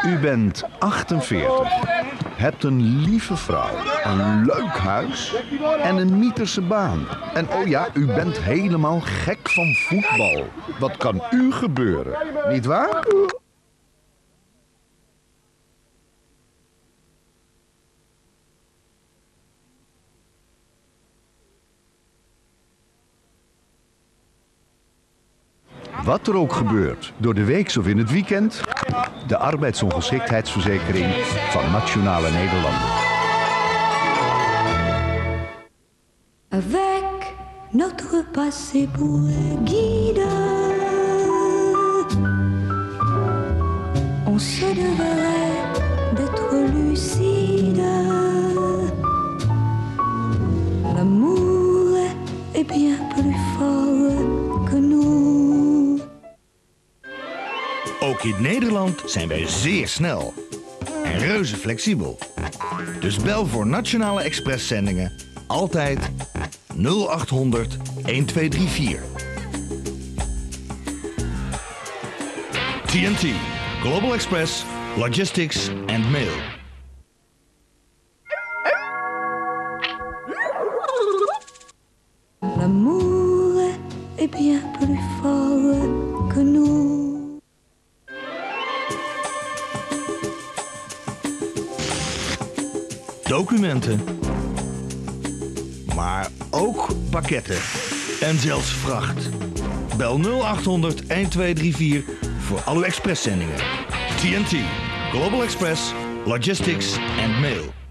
U bent 48, hebt een lieve vrouw, een leuk huis en een mieterse baan. En oh ja, u bent helemaal gek van voetbal. Wat kan u gebeuren, niet waar? Wat er ook gebeurt, door de week of in het weekend, de arbeidsongeschiktheidsverzekering van Nationale Nederlanden. Avec notre passé pour guide, on se devrait d'être lucide. L'amour est bien plus fort que nous. Ook in Nederland zijn wij zeer snel en reuze flexibel. Dus bel voor Nationale Expresszendingen altijd 0800 1234. TNT, Global Express, Logistics and Mail. L'amour est bien plus fort que nous. Documenten, maar ook pakketten en zelfs vracht. Bel 0800 1234 voor alle expresszendingen. TNT, Global Express, Logistics and Mail.